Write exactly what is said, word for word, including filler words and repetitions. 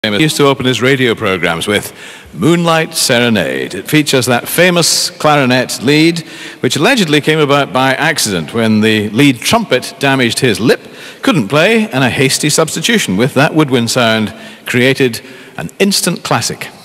He used to open his radio programs with Moonlight Serenade. It features that famous clarinet lead, which allegedly came about by accident when the lead trumpet damaged his lip, couldn't play, and a hasty substitution with that woodwind sound created an instant classic.